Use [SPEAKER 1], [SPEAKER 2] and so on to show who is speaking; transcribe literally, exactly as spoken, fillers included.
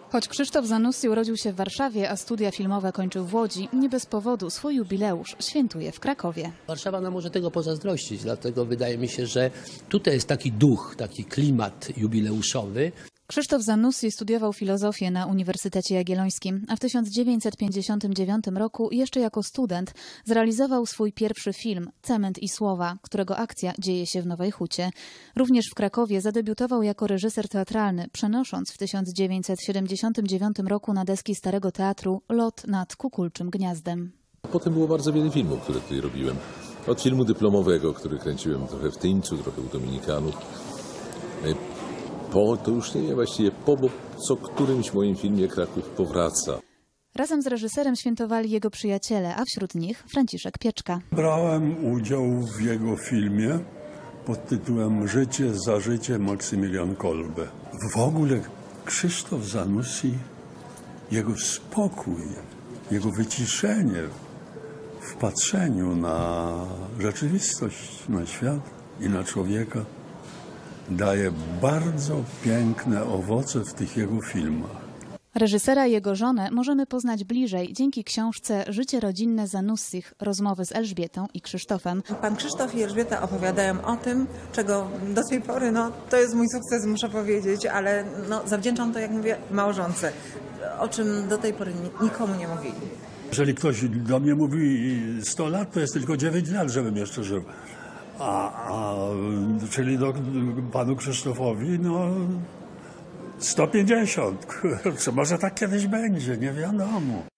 [SPEAKER 1] Choć Krzysztof Zanussi urodził się w Warszawie, a studia filmowe kończył w Łodzi, nie bez powodu swój jubileusz świętuje w Krakowie.
[SPEAKER 2] Warszawa nam może tego pozazdrościć, dlatego wydaje mi się, że tutaj jest taki duch, taki klimat jubileuszowy.
[SPEAKER 1] Krzysztof Zanussi studiował filozofię na Uniwersytecie Jagiellońskim, a w tysiąc dziewięćset pięćdziesiątym dziewiątym roku jeszcze jako student zrealizował swój pierwszy film „Cement i słowa”, którego akcja dzieje się w Nowej Hucie. Również w Krakowie zadebiutował jako reżyser teatralny, przenosząc w tysiąc dziewięćset siedemdziesiątym dziewiątym roku na deski Starego Teatru „Lot nad kukulczym gniazdem”.
[SPEAKER 3] Potem było bardzo wiele filmów, które tutaj robiłem. Od filmu dyplomowego, który kręciłem trochę w Tyńcu, trochę u Dominikanów. Po, to już nie wiem właściwie po, bo co którymś moim filmie Kraków powraca.
[SPEAKER 1] Razem z reżyserem świętowali jego przyjaciele, a wśród nich Franciszek Pieczka.
[SPEAKER 4] Brałem udział w jego filmie pod tytułem „Życie za życie” Maksymilian Kolbe. W ogóle Krzysztof Zanussi, jego spokój, jego wyciszenie w patrzeniu na rzeczywistość, na świat i na człowieka daje bardzo piękne owoce w tych jego filmach.
[SPEAKER 1] Reżysera i jego żonę możemy poznać bliżej dzięki książce „Życie rodzinne Zanussich. Rozmowy z Elżbietą i Krzysztofem”.
[SPEAKER 5] Pan Krzysztof i Elżbieta opowiadają o tym, czego do tej pory, no to jest mój sukces, muszę powiedzieć, ale no, zawdzięczam to, jak mówię, małżonce, o czym do tej pory nikomu nie mówili.
[SPEAKER 4] Jeżeli ktoś do mnie mówi sto lat, to jest tylko dziewięć lat, żebym jeszcze żył. A, a czyli do panu Krzysztofowi, no sto pięćdziesiąt. Może tak kiedyś będzie, nie wiadomo.